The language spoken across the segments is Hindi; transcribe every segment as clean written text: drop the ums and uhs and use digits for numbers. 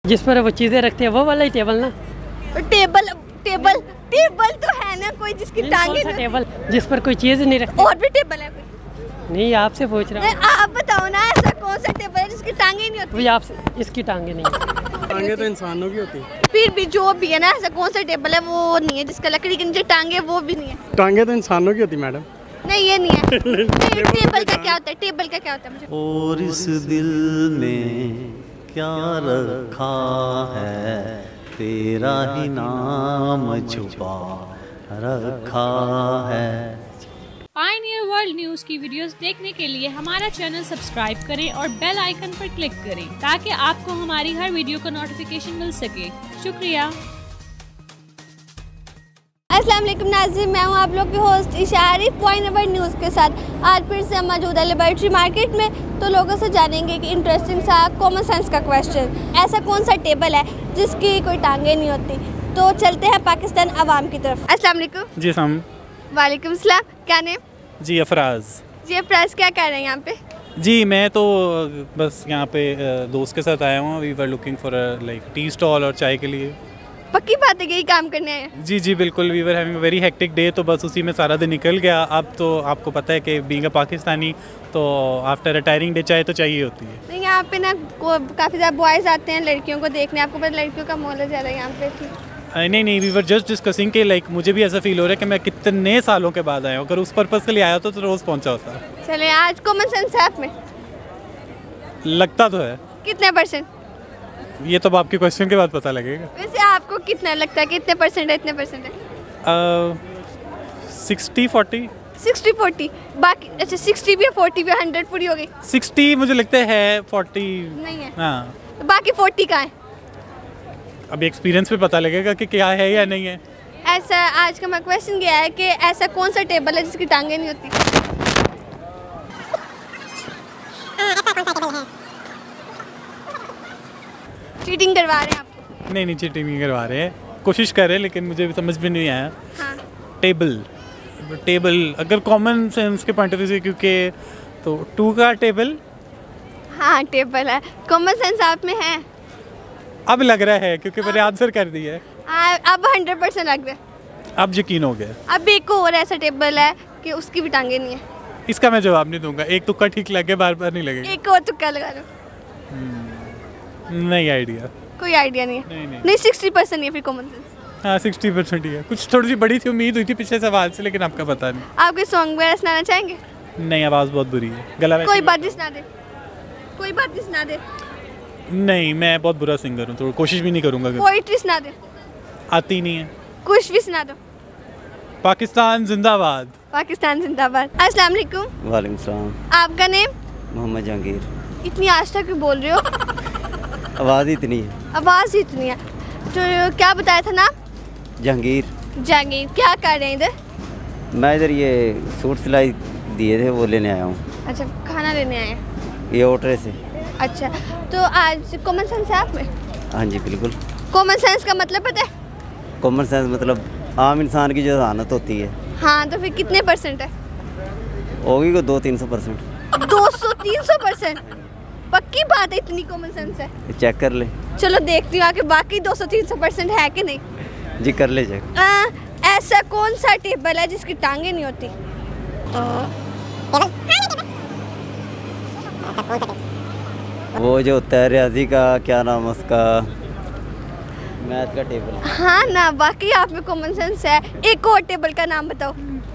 जिस पर वो चीजें रखते हैं वो वाला ही टेबल ना। टेबल टेबल टेबल तो है ना कोई जिसकी टांगे ना। टेबल जिस पर कोई चीज नहीं रखती। और भी टेबल है कोई? नहीं, आपसे पूछ रहा हूँ। आप बताओ ना, ऐसा कौन सा टेबल है जिसकी टांगे नहीं होती? आपसे इसकी टांगे नहीं है। टांगे तो इंसानों की होती है। फिर भी जो भी है ना, ऐसा कौन सा टेबल है वो नहीं है जिसका लकड़ी के नीचे टांगे, वो भी नहीं है। टांगे तो इंसानों की होती मैडम। नहीं ये नहीं है। टेबल का क्या होता है? टेबल का क्या होता है मुझे? और इस दिल में क्या रखा है, तेरा ही नाम छुपा रखा है। पायनियर वर्ल्ड न्यूज की वीडियोस देखने के लिए हमारा चैनल सब्सक्राइब करें और बेल आइकन पर क्लिक करें ताकि आपको हमारी हर वीडियो का नोटिफिकेशन मिल सके। शुक्रिया। अस्सलाम वालेकुम नाज़रीन, मैं हूं आप लोग की host Ishari pioneer world news के साथ। आज फिर से हम मौजूद है लिबर्टी मार्केट में, तो लोगों से जानेंगे कि इंटरेस्टिंग सा कॉमन सेंस का क्वेश्चन, ऐसा कौन सा टेबल है जिसकी कोई टांगे नहीं होती। तो चलते हैं पाकिस्तान अवाम की तरफ। अस्सलाम वालेकुम। जी सम। वालेकुम सलाम। क्या नेम? जी अफराज। जी अफराज, क्या कर रहे हैं यहाँ पे? जी मैं तो बस यहाँ पे दोस्त के साथ आया हूँ। We were looking for like tea stall और चाय के लिए। पक्की बात है कि यही काम करने आए हैं? जी जी बिल्कुल। We were having a very hectic day, तो बस उसी में सारा दिन निकल गया। अब तो आपको पता है कि बीइंग अ पाकिस्तानी तो आफ्टर रिटायरिंग डे चाय तो चाहिए होती है। नहीं, यहाँ पे ना काफ़ी ज़्यादा बॉयज़ आते हैं लड़कियों को देखने। आपको पता लड़कियों का माहौल है ज़्यादा यहाँ पे? नहीं, वी वर जस्ट डिस्कसिंग कि लाइक मुझे भी ऐसा फील हो रहा है कि मैं कितने सालों के बाद आया हूँ। अगर उस पर्पज़ के लिए आया होता तो रोज़ पहुँचा होता। चले, आज कॉमन सेंस है आप में? लगता तो है। कितने %? ये तो आपके क्वेश्चन के बाद पता लगेगा। वैसे आपको कितना लगता है, कितने % है? इतने % है? 60-40। 60-40 बाकी? अच्छा 60 भी है, 40 भी है, 100 पूरी हो गई? 60 मुझे लगता है 40 नहीं है। हाँ, तो बाकी 40 कहाँ है? अभी एक्सपीरियंस पे पता लगेगा कि क्या है या नहीं है। ऐसा आज का मेरा क्वेश्चन गया है कि ऐसा कौन सा टेबल है जिसकी टांगे नहीं होती? चीटिंग करवा रहे हैं आपको? नहीं, चीटिंग नहीं करवा रहे हैं, कोशिश कर रहे हैं, लेकिन मुझे समझ में नहीं आया। हाँ। टेबल अगर कॉमन सेंस के पॉइंट ऑफ व्यू से, क्योंकि तो 2 का टेबल। हाँ टेबल है। कॉमन सेंस आप में है? अब लग रहा है क्योंकि मैंने आंसर कर दिया है। अब 100% लग रहा है। अब यकीन हो गया। अब एक और ऐसा टेबल है कि उसकी भी टांगे नहीं है। इसका मैं जवाब नहीं दूंगा। एक तुक्का ठीक लगे, बार बार नहीं लगेगा। एक और तुक्का लगा लो। नहीं आइडिया। कोई आइडिया नहीं है? नहीं 60% नहीं है फिर कॉमन सेंस। हाँ 60% ही है। कुछ थोड़ी सी बड़ी थी उम्मीद हुई थी पिछले सवाल से, लेकिन आपका पता नहीं। आप कोई सॉन्ग वगैरह सुनाना चाहेंगे? नहीं, आवाज़ बहुत बुरी है, गला कोई बात नहीं सुना दे, कोई बात नहीं सुना दे। नहीं, मैं बहुत बुरा सिंगर हूँ, तो कोशिश भी नहीं करूँगा। पोएट्री सुना दे। आती नहीं है। कुछ भी सुना दो। पाकिस्तान जिंदाबाद। पाकिस्तान जिंदाबाद। अस्सलाम वालेकुम। वालेकुम सलाम। आपका नेम? मोहम्मद जहांगीर। इतनी आस्था क्यों बोल रहे हो? आवाज़ इतनी है। आवाज़ इतनी है। तो क्या बताया था नाम? जहांगीर। जहांगीर। क्या कर रहे हैं इधर? मैं इधर ये सूट सिलाई दिए थे वो लेने आया हूँ। अच्छा, खाना लेने आए हैं? ये ऑटो से। अच्छा, तो आज कॉमन सेंस है आप में? हाँ जी बिल्कुल। कॉमन सेंस का मतलब पता है? कॉमन सेंस मतलब आम इंसान की जो जहानत होती है। हाँ, तो फिर कितने % है? होगी को 200-300%। 200-300%? पक्की बात है, इतनी कॉमन सेंस है? चेक कर ले। चलो देखती हूँ आके बाकी 200-300% है कि नहीं। जी कर ले चेक। ऐसा कौन सा टेबल है जिसकी टांगे नहीं होती? वो जो होता है रियाजी का, क्या नाम उसका, मैथ का टेबल। हाँ ना, बाकी आप में कॉमन सेंस है। एक और टेबल का नाम बताओ।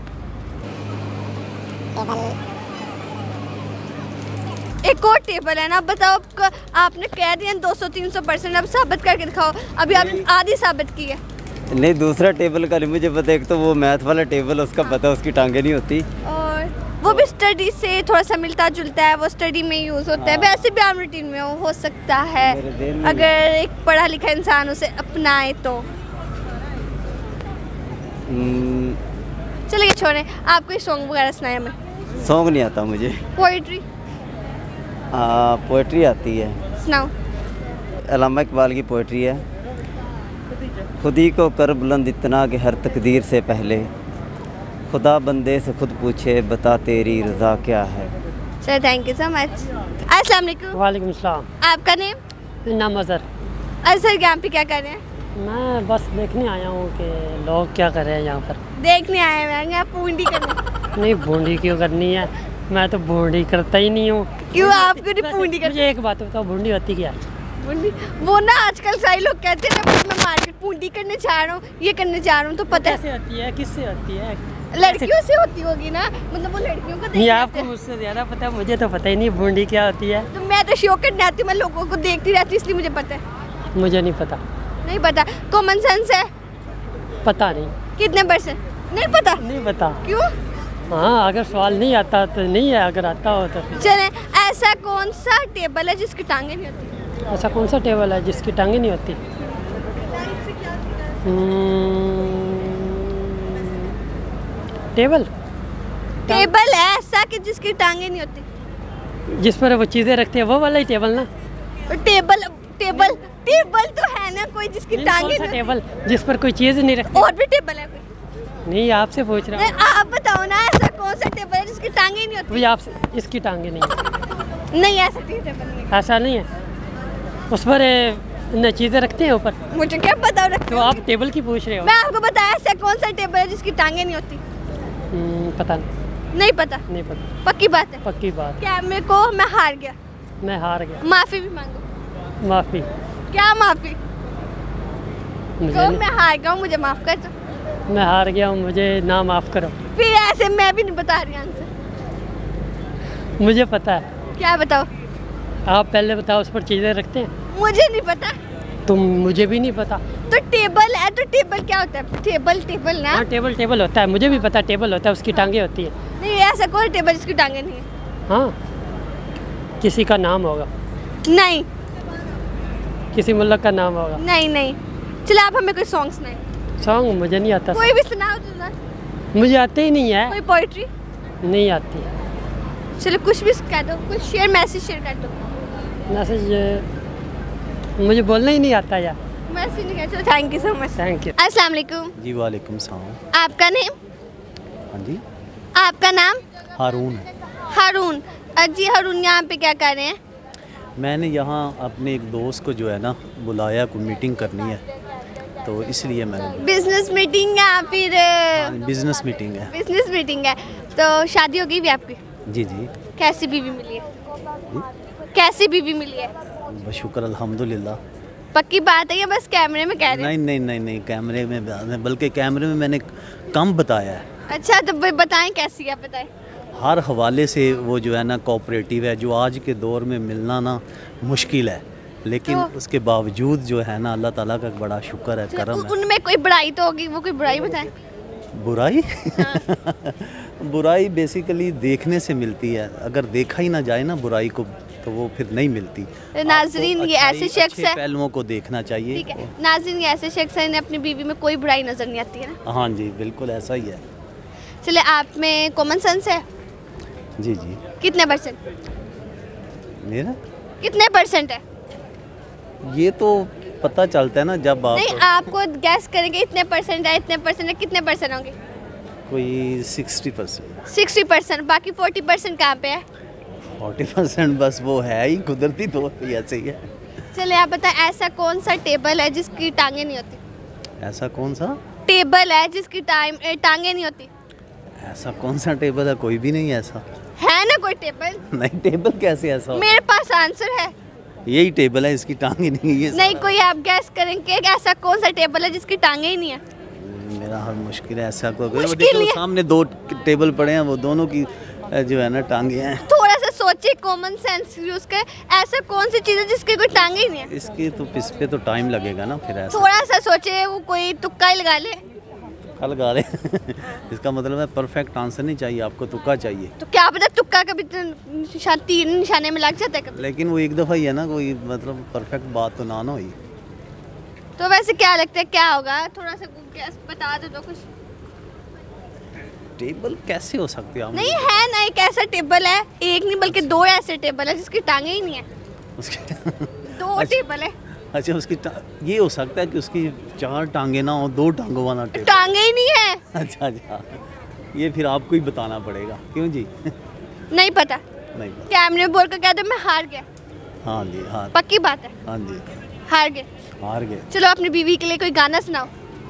एक और टेबल है ना, बताओ। आपने कह दिया 200-300%, अब साबित करके दिखाओ। अभी आपने आधी साबित की है। नहीं, दूसरा टेबल का नहीं मुझे पता। एक तो वो मैथ वाला टेबल उसका पता, उसकी टांगे नहीं होती। और वो भी स्टडी से थोड़ा सा मिलता जुलता है, वो स्टडी में यूज़ होता है। वैसे भी आम रूटीन में हो सकता है अगर एक पढ़ा लिखा इंसान उसे अपनाए तो। चलिए छोड़ें, आप कोई सॉन्ग वगैरह सुनाए हमें। सॉन्ग नहीं आता मुझे। पोइट्री? पोइट्री आती है। सुनाओ। अल्लामा इकबाल की पोइट्री है। खुदी को कर बुलंद इतना कि हर तकदीर से पहले खुदा बंदे से खुद पूछे बता तेरी रज़ा क्या है। चलो थैंक यू सो मच। अस्सलाम वालेकुम। वालेकुम सलाम। आपका नेम? नाम अज़हर। अरे सर यहाँ पे क्या कर रहे हैं? मैं बस देखने आया हूँ कि लोग क्या कर रहे हैं यहाँ पर। देखने आए हैं यहाँ पूंडी करने। नहीं, बूंदी क्यों करनी है? मैं तो बूंदी करता ही नहीं हूँ। क्यों आपको नहीं पूंडी करनी? मुझे एक बात बताओ, बूंदी होती क्या है? पूंडी वो ना आजकल सारे लोग कहते हैं ना मैं मार्केट पूंडी करने जा रहा हूँ, ये करने जा रहा हूँ, तो पता है कैसे होती है, किससे होती है? लड़कियों से होती होगी ना, मतलब वो लड़कियों को नहीं, आपको मुझसे ज़्यादा पता है, मुझे तो पता ही नहीं बूंदी क्या होती है। तो मैं तो शो करने आती हूँ, मैं लोगों को देखती रहती हूँ, इसलिए मुझे पता है। मुझे नहीं पता। नहीं पता? कॉमन सेंस है? पता नहीं। कितने %? नहीं पता? नहीं पता। क्यों? हाँ, अगर सवाल नहीं आता तो नहीं है, अगर आता हो तो फिर। चले, ऐसा कौन सा टेबल है जिसकी टांगे नहीं होती? ऐसा कौन सा टेबल है जिसकी टांगे नहीं होती? टेबल टेबल है ऐसा कि जिसकी टांगे नहीं होती, जिस पर वो चीज़ें रखते हैं, वो वाला ही टेबल ना? टेबल टेबल टेबल तो है ना कोई जिसकी टांगे कौन सा नहीं टेबल जिस पर कोई चीज़ नहीं रखती? और भी टेबल है कोई? नहीं, आपसे पूछ रहा हूँ। आप बताओ ना, ऐसा कौन सा टेबल है जिसकी टांगे नहीं होती? वही आपसे, इसकी टांगे नहीं है। नहीं, ऐसा टेबल नहीं है। ऐसा नहीं है, उस पर न चीज़ें रखते हैं ऊपर। मुझे क्या पता रखते तो हो? आप टेबल की पूछ रहे हो? मैं आपको बताया ऐसा कौन सा टेबल है जिसकी टांगे नहीं होती? पता नहीं। नहीं पता? नहीं पता। पक्की बात है? पक्की बात। क्या मेरे को मैं हार गया? मैं हार गया। माफी भी मांगो। माफ़ी। क्या माफी? मुझे तो नहीं, मैं हार गया हूँ, मुझे माफ कर दो। मैं हार गया हूँ, मुझे ना माफ़ करो। फिर ऐसे मैं भी नहीं बता रही आंसर। मुझे पता है। क्या बताओ? आप पहले बताओ, उस पर चीज़ें रखते हैं? मुझे नहीं पता। तुम, मुझे भी नहीं पता। तो टेबल है, तो टेबल क्या होता है? टेबल ना? हाँ, टेबल टेबल होता है, मुझे भी पता टेबल होता है, उसकी टांगे होती है। नहीं, ऐसा कोई टेबल जिसकी टांगे नहीं है? हाँ, किसी का नाम होगा, नहीं किसी मुल्क का नाम होगा। नहीं नहीं। चलो आप हमें कोई सॉन्ग सुनाए। सॉन्ग मुझे नहीं आता। कोई भी सुनाओ तो ना। मुझे आते ही नहीं है। कोई पोइट्री? नहीं आती। चलो कुछ भी कह दो, कुछ शेयर, मैसेज शेयर कर दो। मैसेज मुझे बोलना ही नहीं आता यार। मैसेज नहीं कहते। Thank you so much. Thank you. अस्सलाम वालेकुम। जी वालेकुम सलाम। आपका नेम? हाँ जी, आपका नाम? हारून। हारून। जी हारून, यहाँ पे क्या कर रहे हैं? मैंने यहाँ अपने एक दोस्त को जो है ना बुलाया, कोई मीटिंग करनी है, तो इसलिए मैंने। बिजनेस मीटिंग या फिर? बिजनेस मीटिंग है। बिजनेस मीटिंग है। तो शादी हो गई भी आपकी? जी जी। कैसी बीवी मिली है? कैसी बीवी मिली है? बस शुक्र अल्हम्दुलिल्लाह। पक्की बात है या बस कैमरे में कह रहे हैं? नहीं, कैमरे में, बल्कि कैमरे में मैंने कम बताया है। अच्छा, तो बताएं कैसी है, बताएं। हर हवाले से वो जो है ना कोऑपरेटिव है, जो आज के दौर में मिलना ना मुश्किल है, लेकिन तो उसके बावजूद जो है ना अल्लाह ताला का बड़ा शुक्र है, करम है। उनमें कोई बुराई तो होगी, वो कोई बुराई बताएं। बुराई? बुराई बेसिकली देखने से मिलती है, अगर देखा ही ना जाए ना बुराई को तो वो फिर नहीं मिलती। नाज़रीन, ये ऐसे शख्स है, पहलुओं को देखना चाहिए। ठीक है नाज़रीन, ये ऐसे शख्स है, इन्हें अपनी बीवी में कोई बुराई नजर नहीं आती है ना? हाँ जी, बिल्कुल ऐसा ही है। चले, आप में कॉमन सेंस है? जी जी। कितने %? मेरा कितने % है? ये तो पता चलता है ना जब आप। नहीं, आपको गैस करेंगे इतने % है, इतने % है, कितने % होंगे? कोई 60%। 60%। बाकी 40% कहाँ पे है? 40% बस वो है ही, कुदरती तौर पे ऐसे ही है। चले, आप बताएं, ऐसा कौन सा टेबल है जिसकी टांगे नहीं होती? ऐसा कौन सा टेबल है जिसकी टांगे नहीं होती? ऐसा कौन सा टेबल है? कोई भी नहीं ऐसा। है ना कोई टेबल? नहीं, टेबल कैसे ऐसा होता? मेरे पास आंसर है। यही टेबल है, इसकी टांगे नहीं है। नहीं, कोई आप गैस करेंगे कि ऐसा कौन सा टेबल है जिसकी टांगे ही नहीं है? मेरा हर मुश्किल है, ऐसा कोई। मुश्किल देखो नहीं है। सामने 2 टेबल पड़े हैं, वो दोनों की जो है ना टांगे हैं। थोड़ा सा सोचिए, कॉमन सेंस यूज कर। ऐसा कौन सी चीज़ है जिसकी कोई टांगे ही नहीं है? इसके तो इस पे तो टाइम लगेगा ना फिर। ऐसा थोड़ा सा सोचिए, वो कोई तुक्का ही लगा ले। कल गा रहे इसका मतलब है परफेक्ट आंसर नहीं चाहिए आपको, तुक्का चाहिए। तो क्या पता तुक्का कभी तीन निशाने में लग जाता है कभी। लेकिन वो एक दफ़ा ही है ना, कोई मतलब परफेक्ट बात तो ना हुई। तो वैसे क्या लगता है क्या होगा? थोड़ा सा गैस बता दो तो कुछ। टेबल कैसे हो सकते हैं? नहीं है ना, एक ऐसा टेबल है, एक नहीं बल्कि 2 ऐसे टेबल है जिसकी टांगे ही नहीं है। उसके 2 टेबल है। अच्छा, उसकी ये हो सकता है कि उसकी 4 टांगे ना हो, 2 टांगों वाला टेबल। टांगे ही नहीं है। अच्छा, ये फिर आपको ही बताना पड़ेगा। क्यों जी? नहीं पता। नहीं पता। कैमरे बोल कर कह दो मैं हार गया। हाँ जी, हाँ। पक्की बात है? हाँ जी। हार गए। हार गए। चलो अपनी बीवी के लिए कोई गाना सुनाओ।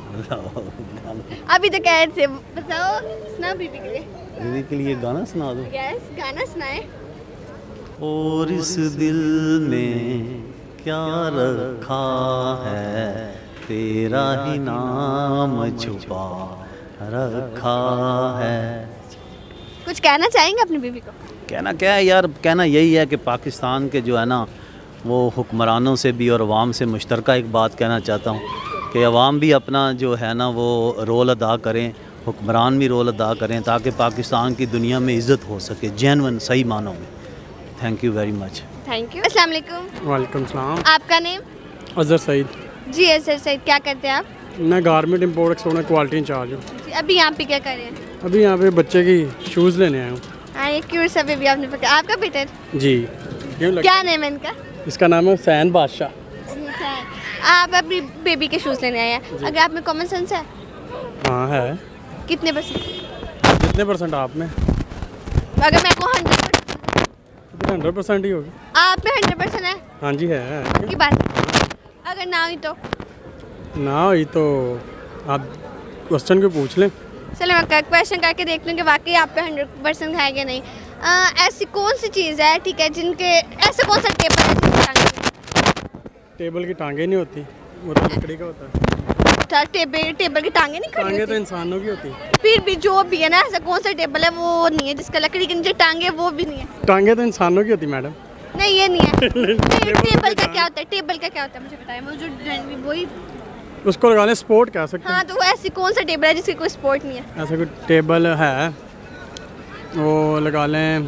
अभी तो कह रहे थे, बताओ, सुनाओ बीवी के लिए। बीवी के लिए गाना सुना दो। यस, गाना सुनाए। और इस दिल में क्या रखा है, तेरा ही नाम छुपा रखा है। कुछ कहना चाहेंगे अपनी बीवी को? कहना क्या है यार, कहना यही है कि पाकिस्तान के जो है ना वो हुक्मरानों से भी और अवाम से मुश्तरका एक बात कहना चाहता हूँ कि अवाम भी अपना जो है ना वो रोल अदा करें, हुक्मरान भी रोल अदा करें, ताकि पाकिस्तान की दुनिया में इज़्ज़त हो सके जेन्युइन सही मानों में। Thank you very much. Thank you. अस्सलाम वालेकुम। वालेकुम सलाम। आपका नेम? अजहर सईद। जी अजहर सईद, क्या करते हैं आप? मैं garment import export quality incharge हूँ। जी, अभी यहाँ पे क्या कर रहे हैं? अभी यहाँ पे बच्चे की शूज़ लेने आया हूँ। हाँ, ये क्यूट सा बेबी आपने पकड़ा। आपका बेटा? जी। क्या नेम है इनका? इसका नाम है हुसैन बादशाह। आप अपनी बेबी के शूज़ लेने आए हैं। अगर आप में कॉमन सेंस है? हाँ है। कितने %? कितने % आप में? अगर मैं को 100% ही होगी। आप में 100% है? हाँ जी है। की बात। अगर ना हुई तो? ना हुई तो आप क्वेश्चन को पूछ लें। चलो मैं क्वेश्चन करके देख लूँ कि वाकई आप पे 100% है कि नहीं। ऐसी कौन सी चीज़ है, ठीक है, जिनके ऐसे कौन सा टेबल है जिसकी टांगे नहीं? टेबल की टांगे नहीं होती, वो तो लकड़ी का होता है। अच्छा, टेबल की टांगे नहीं खड़ी टांगे तो होती? इंसानों की होती। फिर भी जो भी है ना, ऐसा कौन सा टेबल है वो नहीं है जिसका लकड़ी के नीचे टांगे, वो भी नहीं है? टांगे तो इंसानों की होती मैडम। नहीं, ये नहीं है। नहीं, टेबल का क्या होता है? टेबल का क्या होता है मुझे बताएं। वो जो वही उसको लगा लें स्पोर्ट कह सकते हैं। हाँ, तो वो ऐसी कौन सा टेबल है जिसकी कोई स्पोर्ट नहीं है? ऐसा कोई टेबल है, वो लगा लें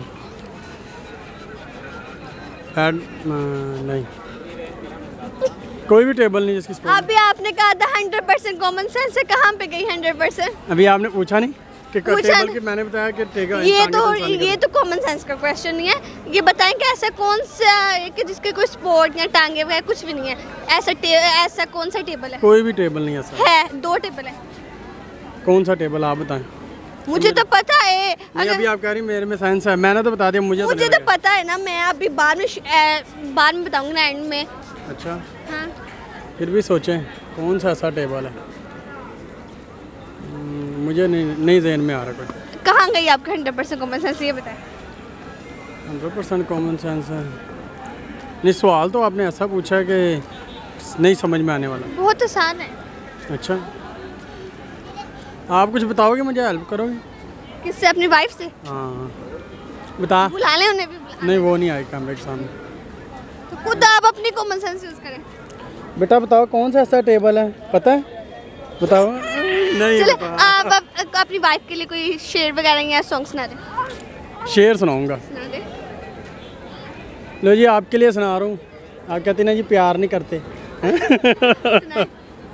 नहीं, कोई भी टेबल नहीं जिसकी स्पोर्ट। अभी आपने कहा था 100% कॉमन सेंस है, कहाँ पे गई 100%? अभी आपने पूछा नहीं कि टेबल की, मैंने बताया कि टेबल। ये तो कॉमन सेंस का क्वेश्चन नहीं है। ये बताएं कि ऐसा कौन सा कि जिसके कोई स्पोर्ट या टांगे वगैरह कुछ भी नहीं है, ऐसा कौन सा टेबल है? कोई भी टेबल नहीं है। 2 टेबल है। कौन सा टेबल आप बताएं? मुझे तो पता है। अभी आप कह रही मेरे में साइंस है, मैंने तो बता दिया। मुझे तो पता है ना, मैं अभी बाद में बताऊंगी ना, एंड में। अच्छा, हाँ, फिर भी सोचें कौन सा ऐसा टेबल है। मुझे नहीं ज़हन में आ रहा कोई। कहाँ गई आपका 100% कॉमन सेंस, ये बताएं। 100% कॉमन सेंस है नहीं। सवाल तो आपने ऐसा पूछा है कि नहीं समझ में आने वाला। बहुत आसान है। अच्छा, आप कुछ बताओगे, मुझे हेल्प करोगे? किससे? अपनी वाइफ से? हाँ बता। बुला लें उन्हें भी। बुला नहीं, वो नहीं आई कैमरे के सामने। तो खुद आप अपनी कॉमन सेंस यूज़ करें। बेटा बताओ कौन सा ऐसा टेबल है, पता है? बताओ। नहीं चलो, पता। आप अपनी वाइफ के लिए कोई शेर वगैरह या सॉन्ग सुना दें। शेर सुनाऊंगा। सुना दें। लो जी, आपके लिए सुना रहा हूँ। आप कहते ना जी प्यार नहीं करते। सुनाएं।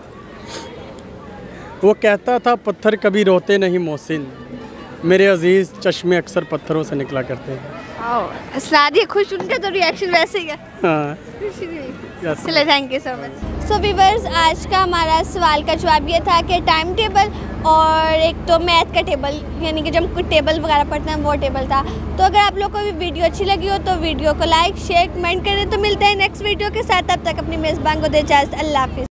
वो कहता था पत्थर कभी रोते नहीं मोहसिन, मेरे अजीज चश्मे अक्सर पत्थरों से निकला करते हैं। सुना दिए, खुश। उनका तो रिएक्शन वैसे ही है। हाँ। Yes. चलो, thank you so much. So viewers, आज का हमारा सवाल का जवाब ये था कि टाइम टेबल और एक तो मैथ का टेबल, यानी कि जब कुछ टेबल वगैरह पढ़ते हैं वो टेबल था। तो अगर आप लोग को भी वीडियो अच्छी लगी हो तो वीडियो को लाइक शेयर कमेंट करें। तो मिलते हैं नेक्स्ट वीडियो के साथ। तब तक अपनी मेज़बान को दे इजाज़त। अल्लाह हाफिज़।